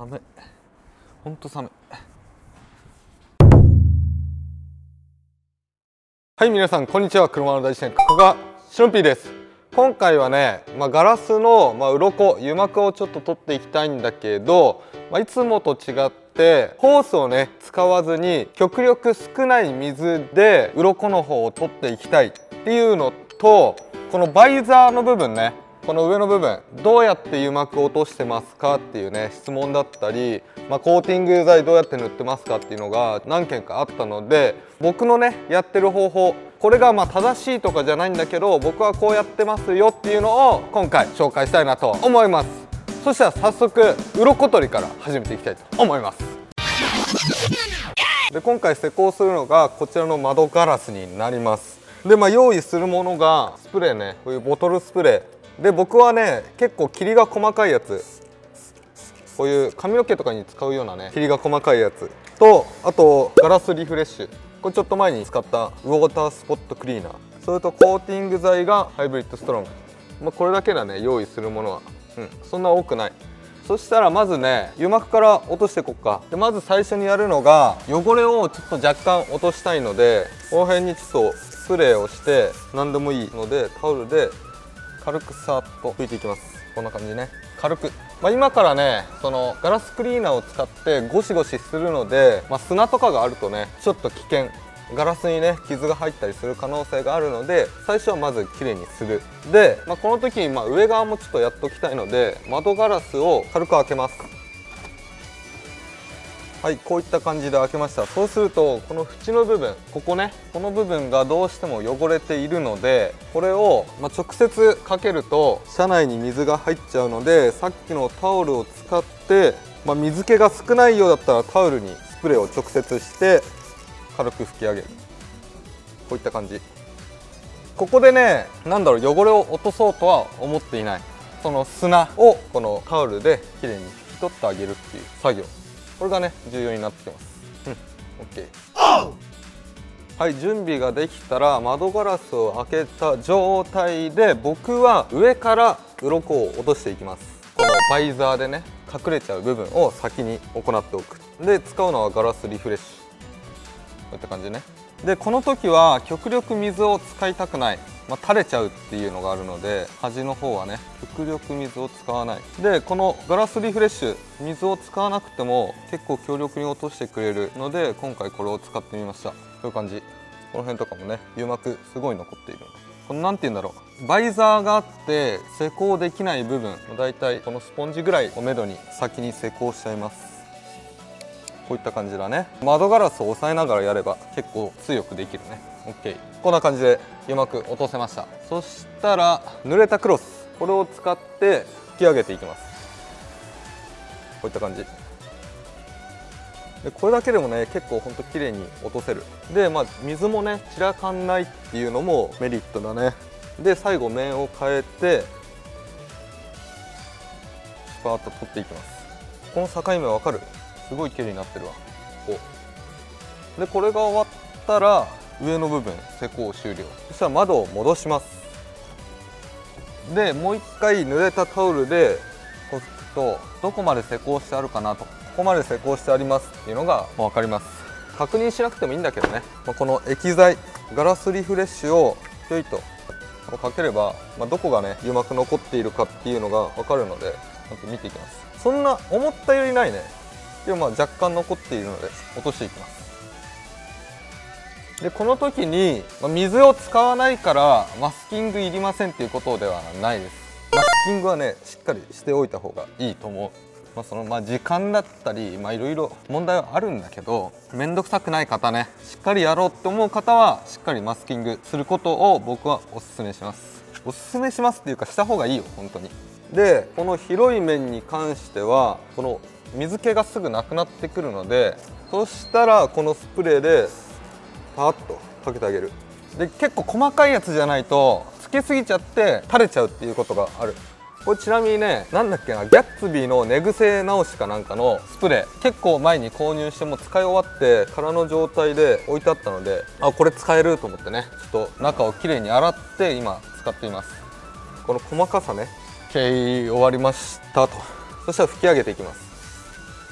寒い、ほんと寒い。はい、皆さんこんにちは。車の大自然、ここがシロンピーです。今回はね、ガラスの、鱗油膜をちょっと取っていきたいんだけど、いつもと違ってホースをね使わずに極力少ない水で鱗の方を取っていきたいっていうのと、このバイザーの部分ね、この上の部分どうやって油膜を落としてますかっていうね質問だったり、コーティング剤どうやって塗ってますかっていうのが何件かあったので、僕のねやってる方法、これが正しいとかじゃないんだけど、僕はこうやってますよっていうのを今回紹介したいなと思います。そしたら早速鱗取りから始めていきたいと思います。で、今回施工するのがこちらの窓ガラスになります。で、用意するものがスプレーね、こういうボトルスプレーで、僕はね結構霧が細かいやつ、こういう髪の毛とかに使うようなね霧が細かいやつと、あとガラスリフレッシュ、これちょっと前に使ったウォータースポットクリーナー、それとコーティング剤がハイブリッドストロング、これだけだね用意するものは、そんな多くない。そしたらまずね油膜から落としていこうか。で、まず最初にやるのが汚れをちょっと若干落としたいので、この辺にちょっとスプレーをして、何でもいいのでタオルで軽くさっと拭いていきます。こんな感じね、軽く。今からねそのガラスクリーナーを使ってゴシゴシするので、砂とかがあるとねちょっと危険、ガラスにね傷が入ったりする可能性があるので、最初はまずきれいにする。で、この時に上側もちょっとやっときたいので、窓ガラスを軽く開けます。はい、こういった感じで開けました。そうするとこの縁の部分、ここね、この部分がどうしても汚れているので、これを直接かけると車内に水が入っちゃうので、さっきのタオルを使って、水気が少ないようだったらタオルにスプレーを直接して軽く拭き上げる。こういった感じ。ここでね、汚れを落とそうとは思っていない。その砂をこのタオルできれいに拭き取ってあげるっていう作業、これがね重要になってきます。OK。はい、準備ができたら窓ガラスを開けた状態で、僕は上から鱗を落としていきます。このバイザーでね隠れちゃう部分を先に行っておく。で、使うのはガラスリフレッシュ、こういった感じね。で、この時は極力水を使いたくない、垂れちゃうっていうのがあるので、端の方はね極力水を使わない。で、このガラスリフレッシュ、水を使わなくても結構強力に落としてくれるので、今回これを使ってみました。こういう感じ。この辺とかもね油膜すごい残っている。このなんて言うんだろう、バイザーがあって施工できない部分、だいたいこのスポンジぐらいをめどに先に施工しちゃいます。こういった感じだね。窓ガラスを押さえながらやれば結構強くできるね。 OK。 こんな感じで油膜落とせました。そしたら濡れたクロス、これを使って拭き上げていきます。こういった感じで、これだけでもね結構ほんと綺麗に落とせる。で、水もね散らかんないっていうのもメリットだね。で、最後面を変えてスパーッと取っていきます。この境目わかる？すごい綺麗になってるわ。こうで、これが終わったら上の部分施工終了。そしたら窓を戻します。で、もう一回濡れたタオルでこう拭くと、どこまで施工してあるかなと、ここまで施工してありますっていうのが分かります。確認しなくてもいいんだけどね、この液剤ガラスリフレッシュをひょいとかければ、どこがね油膜残っているかっていうのが分かるので、見ていきます。そんな思ったよりないね。でも若干残っているので落としていきます。で、この時に水を使わないからマスキングいりませんっていうことではないです。マスキングはねしっかりしておいた方がいいと思う。その時間だったりいろいろ問題はあるんだけど、面倒くさくない方ね、しっかりやろうって思う方はしっかりマスキングすることを僕はおすすめします。おすすめしますっていうか、した方がいいよ本当に。で、この広い面に関してはこの水気がすぐなくなってくるので、そしたらこのスプレーでパーッとかけてあげる。で、結構細かいやつじゃないとつけすぎちゃって垂れちゃうっていうことがある。これちなみにね、なんだっけな、ギャッツビーの寝癖直しかなんかのスプレー、結構前に購入しても使い終わって空の状態で置いてあったので、これ使えると思ってね、ちょっと中をきれいに洗って今使っています。この細かさね、終わりましたと。そしたら拭き上げていきます。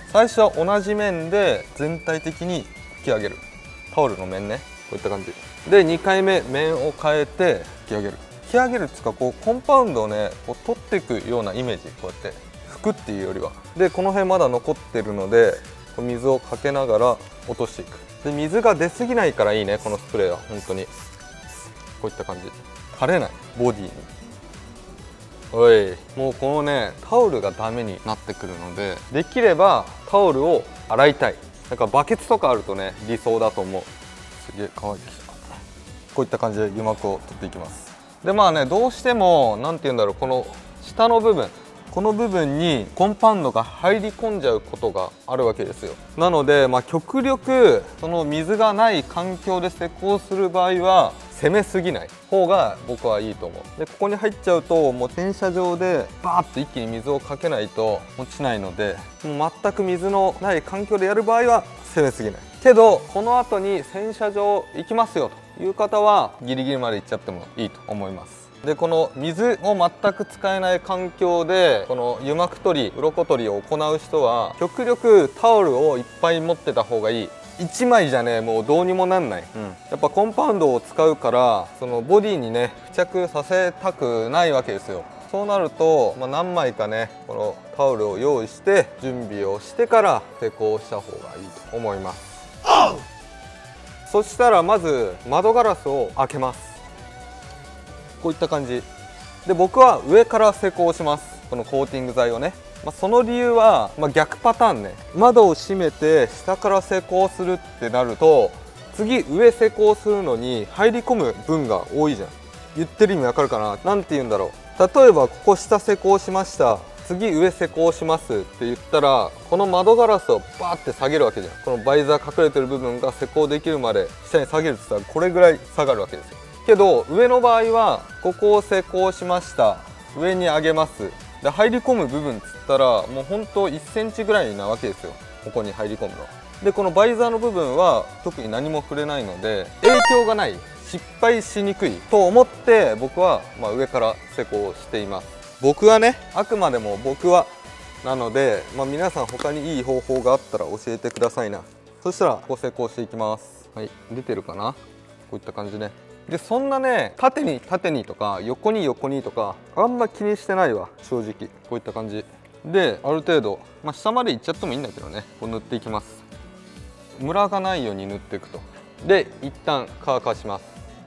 最初は同じ面で全体的に拭き上げる。タオルの面ね、こういった感じで2回目面を変えて拭き上げる。拭き上げるっていうか、こうコンパウンドをねこう取っていくようなイメージ。こうやって拭くっていうよりは。でこの辺まだ残ってるので水をかけながら落としていく。で水が出すぎないからいいね、このスプレーは。本当にこういった感じ、垂れないボディに。おい、もうこのねタオルがダメになってくるので、できればタオルを洗いたい。なんかバケツとかあるとね理想だと思う。すげえ乾いてきた。こういった感じで油膜を取っていきます。でまあね、どうしても何て言うんだろう、この下の部分、この部分にコンパウンドが入り込んじゃうことがあるわけですよ。なので極力その水がない環境で施工する場合は攻めすぎない方が僕はいいと思う。でここに入っちゃうともう洗車場でバーッと一気に水をかけないと落ちないので、もう全く水のない環境でやる場合は攻めすぎないけど、この後に洗車場行きますよという方はギリギリまで行っちゃってもいいと思います。でこの水を全く使えない環境でこの油膜取り、鱗取りを行う人は極力タオルをいっぱい持ってた方がいい。1枚じゃねもうどうにもなんない、やっぱコンパウンドを使うからそのボディにね付着させたくないわけですよ。そうなると、何枚かねこのタオルを用意して準備をしてから施工した方がいいと思います。そしたらまず窓ガラスを開けます。こういった感じで僕は上から施工します。このコーティング剤をね。その理由は、逆パターンね。窓を閉めて下から施工するってなると次上施工するのに入り込む分が多いじゃん。言ってる意味わかるかな。なんて言うんだろう。例えばここ下施工しました、次上施工しますって言ったらこの窓ガラスをバーって下げるわけじゃん。このバイザー隠れてる部分が施工できるまで下に下げるって言ったらこれぐらい下がるわけですよ。けど上の場合はここを施工しました、上に上げます、で入り込む部分っつったらもうほんと1センチぐらいなわけですよ、ここに入り込むのは。でこのバイザーの部分は特に何も触れないので影響がない、失敗しにくいと思って僕は上から施工しています。僕はね、あくまでも僕はなので、皆さん他にいい方法があったら教えてくださいな。そしたらこう施工していきます。はい、出てるかな、こういった感じね。でそんなね縦に縦にとか横に横にとかあんま気にしてないわ正直。こういった感じである程度、下までいっちゃってもいいんだけどね、こう塗っていきます。ムラがないように塗っていくと。で一旦乾かします。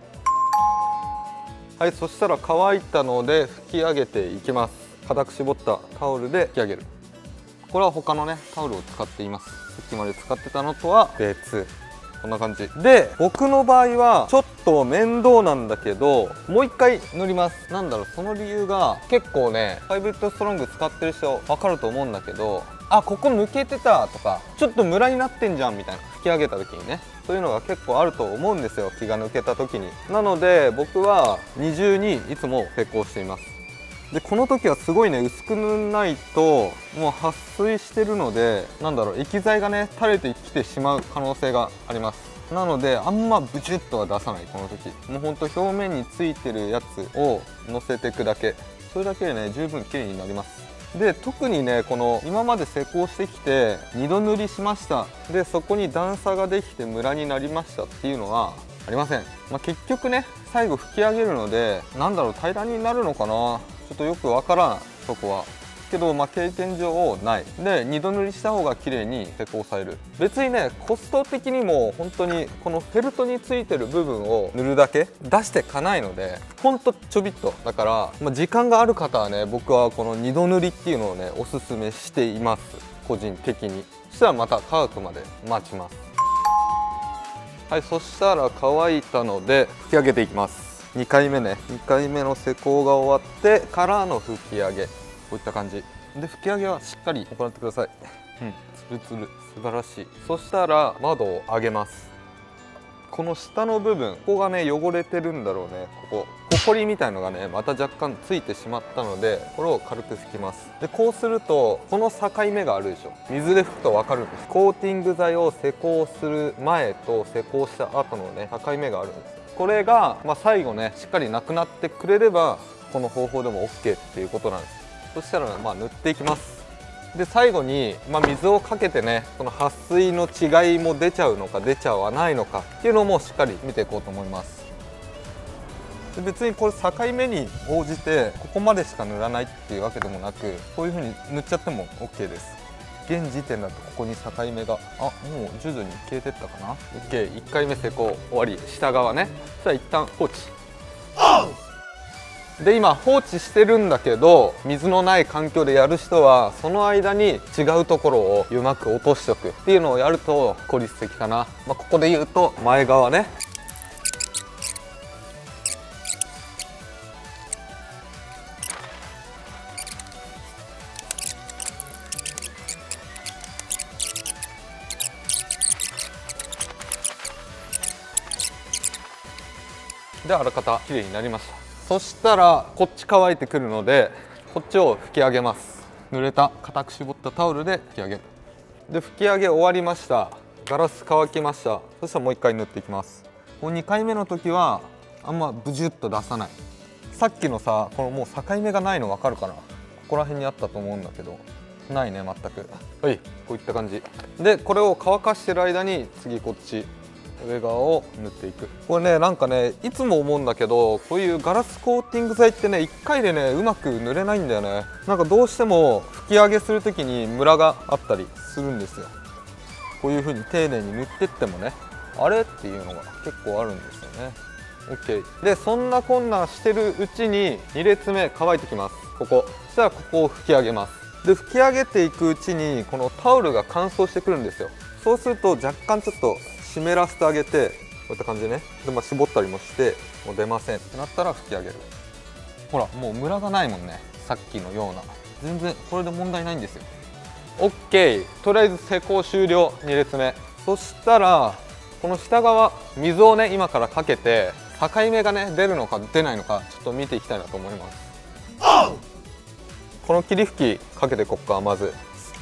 はい、そしたら乾いたので拭き上げていきます。固く絞ったタオルで拭き上げる。これは他のねタオルを使っています。さっきまで使ってたのとは別。こんな感じで僕の場合はちょっと面倒なんだけどもう一回塗ります。なんだろう、その理由が結構ねハイブリッドストロング使ってる人分かると思うんだけど、あここ抜けてたとかちょっとムラになってんじゃんみたいな、拭き上げた時にね、そういうのが結構あると思うんですよ、気が抜けた時に。なので僕は二重にいつも施工しています。でこの時はすごいね薄く塗らないともう撥水してるので、なんだろう、液剤がね垂れてきてしまう可能性があります。なのであんまブチュッとは出さない。この時もうほんと表面についてるやつをのせていくだけ、それだけでね十分綺麗になります。で特にねこの今まで施工してきて2度塗りしました、でそこに段差ができてムラになりましたっていうのはありません。結局ね最後拭き上げるのでなんだろう、平らになるのかな、ちょっとよくわからんそこは。けど経験上ないで2度塗りした方が綺麗に施工される。別にねコスト的にも本当にこのフェルトについてる部分を塗るだけ出してかないのでほんとちょびっとだから、時間がある方はね僕はこの2度塗りっていうのをねおすすめしています、個人的に。そしたらまた乾くまで待ちます。はい、そしたら乾いたので拭き上げていきます。2回目ね、2回目の施工が終わってからの拭き上げ、こういった感じで拭き上げはしっかり行ってください。ツルツル、素晴らしい。そしたら窓を上げます。この下の部分、ここがね汚れてるんだろうね。ここほこりみたいのがねまた若干ついてしまったのでこれを軽く拭きます。でこうするとこの境目があるでしょ、水で拭くと分かるんです。コーティング剤を施工する前と施工した後のね境目があるんです。これが、最後ねしっかりなくなってくれればこの方法でも OK っていうことなんです。そしたら塗っていきます。 で最後に、水をかけてね、この撥水の違いも出ちゃうのか出ちゃわないのかっていうのもしっかり見ていこうと思います。で別にこれ境目に応じてここまでしか塗らないっていうわけでもなく、こういう風に塗っちゃっても OK です。現時点だとここに境目がもう徐々に消えてったかな。 OK1 回目成功終わり。下側ね。そしたら一旦放置で、今放置してるんだけど、水のない環境でやる人はその間に違うところをうまく落としておくっていうのをやると効率的かな。ここで言うと前側ね。で、あらかた綺麗になりました。そしたらこっち乾いてくるので、こっちを拭き上げます。濡れた固く絞ったタオルで拭き上げる。で拭き上げ終わりました。ガラス乾きました。そしたらもう一回塗っていきます。この2回目の時はあんまブジュッと出さない。さっきのさ、このもう境目がないの分かるかな。ここら辺にあったと思うんだけどないね、全く。はい、こういった感じで、これを乾かしてる間に次こっち上側を塗っていく。これね、なんかね、いつも思うんだけど、こういうガラスコーティング剤ってね、1回でねうまく塗れないんだよね。なんかどうしても拭き上げする時にムラがあったりするんですよ。こういう風に丁寧に塗ってってもね、あれっていうのが結構あるんですよね。 OK で、そんなこんなしてるうちに2列目乾いてきます。ここそしたらここを拭き上げます。で拭き上げていくうちにこのタオルが乾燥してくるんですよ。そうすると若干ちょっと湿らせてあげて、こういった感じでね。で、絞ったりもしてもう出ませんってなったら拭き上げる。ほらもうムラがないもんね、さっきのような。全然これで問題ないんですよ。 OK、 とりあえず施工終了。2列目。そしたらこの下側水をね今からかけて、境目がね出るのか出ないのかちょっと見ていきたいなと思います。この霧吹きかけていこっか。まず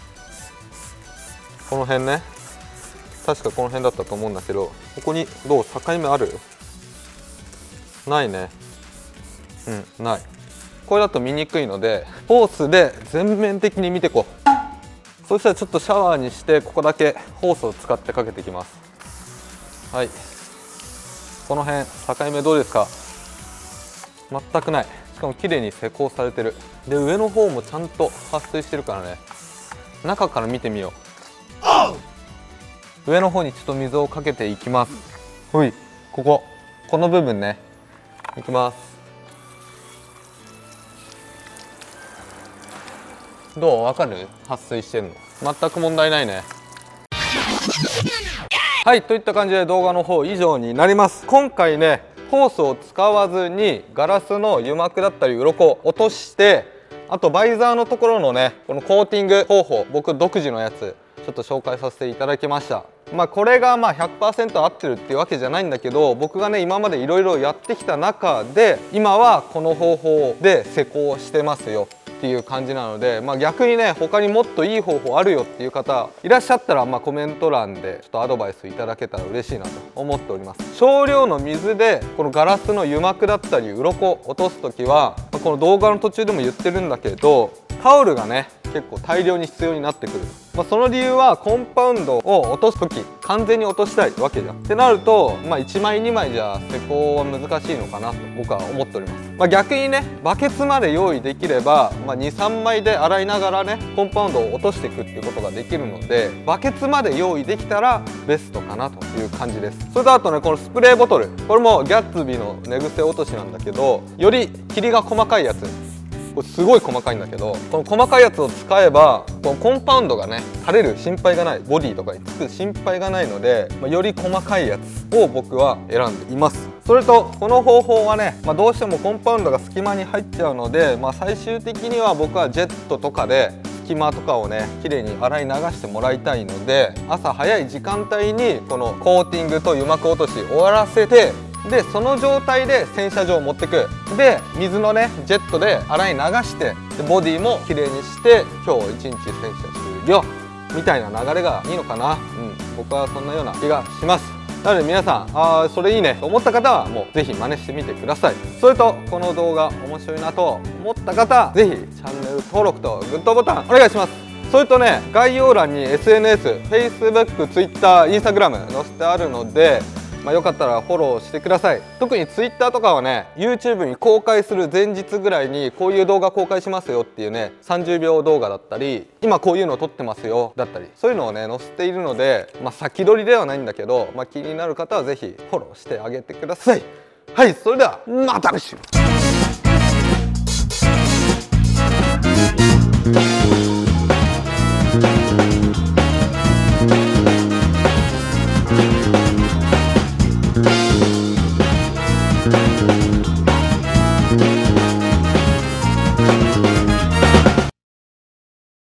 この辺ね、確かこの辺だったと思うんだけど、ここにどう境目ある？ないね。ない。これだと見にくいのでホースで全面的に見ていこう。そしたらちょっとシャワーにして、ここだけホースを使ってかけていきます。はい、この辺境目どうですか？全くない。しかも綺麗に施工されてる。で上の方もちゃんと撥水してるからね。中から見てみよう。上の方にちょっと水をかけていきます。ほい、この部分ね、いきます。どう？わかる？撥水してるの全く問題ないね。はい、といった感じで動画の方以上になります。今回ねホースを使わずにガラスの油膜だったり鱗を落として、あとバイザーのところのねこのコーティング方法、僕独自のやつちょっと紹介させていただきました。これが100% 合ってるっていうわけじゃないんだけど、僕がね今までいろいろやってきた中で今はこの方法で施工してますよっていう感じなので、逆にね他にもっといい方法あるよっていう方いらっしゃったら、コメント欄でちょっとアドバイスいただけたら嬉しいなと思っております。少量の水でこのガラスの油膜だったり鱗を落とす時は、この動画の途中でも言ってるんだけど、タオルがね結構大量に必要になってくる。その理由はコンパウンドを落とす時完全に落としたいわけじゃんってなると、1枚2枚じゃ施工は難しいのかなと僕は思っております。逆にねバケツまで用意できれば、23枚で洗いながらねコンパウンドを落としていくっていうことができるので、バケツまで用意できたらベストかなという感じです。それとあとね、このスプレーボトル、これもギャッツビーの寝癖落としなんだけど、より霧が細かいやつ、これすごい細かいんだけど、この細かいやつを使えばこのコンパウンドがね垂れる心配がない、ボディとかにつく心配がないので、より細かいやつを僕は選んでいます。それとこの方法はね、どうしてもコンパウンドが隙間に入っちゃうので、最終的には僕はジェットとかで隙間とかをね綺麗に洗い流してもらいたいので、朝早い時間帯にこのコーティングと油膜落とし終わらせて、でその状態で洗車場を持ってく。で水のねジェットで洗い流して、でボディも綺麗にして今日一日洗車終了みたいな流れがいいのかな。僕はそんなような気がします。なので皆さん、それいいねと思った方はもうぜひ真似してみてください。それとこの動画面白いなと思った方、ぜひチャンネル登録とグッドボタンお願いします。 それとね、概要欄に SNS、Facebook、Twitter、Instagram 載せてあるので、よかったらフォローしてください。特に Twitter とかはね、 YouTube に公開する前日ぐらいにこういう動画公開しますよっていうね、30秒動画だったり、今こういうのを撮ってますよだったり、そういうのをね載せているので、先取りではないんだけど、気になる方は是非フォローしてあげてください。はい、それではまた来週。